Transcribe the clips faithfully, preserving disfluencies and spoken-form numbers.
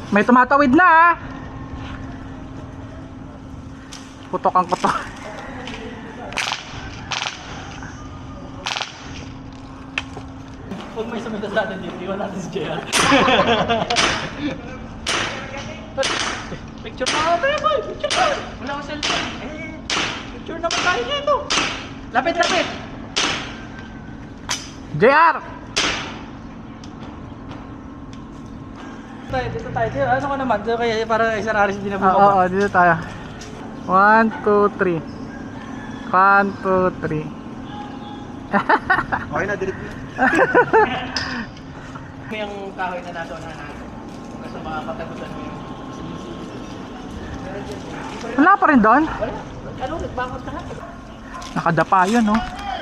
May tumatawid na ah. Putok ang putok. Huwag may sumita sa atin dito, iwan natin si J R. Picture na tayo boy, picture na. Wala akong cellphone. Eh, picture naman tayo nito. Lapit, lapit. J R! Tayo, dito tayo. Dito, ano ka naman? Dito kaya para isang aris din na Oo, oo, dito tayo. One, two, three. One, two, three. Okay na, delete mo. Yung kahoy na nato na na. Kung sa mga katagutan mo yung Wala pa rin doon? wala. Ano, nagbakot na. Nakadapa yun, no?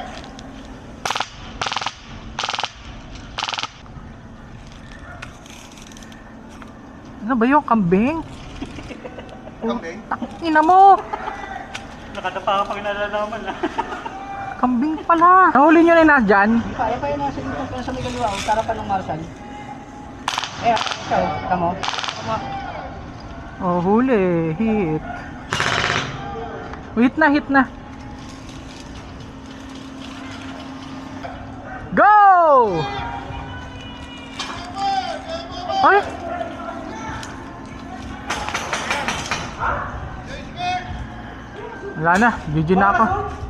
Ano ba yung kambing? Kambing? Ina mo! Nakadapa ka pag nalalaman na. Kambing pala! Nahuli nyo na yung nandyan? Kaya pa yun nasa dito kung sa may galiwa, ang tarapan ng Marsan. Eh, ikaw, tamo? Tama. Oh, huli. Hit. Hit na, hit na. Go! Ay! Wala na, G G na ako.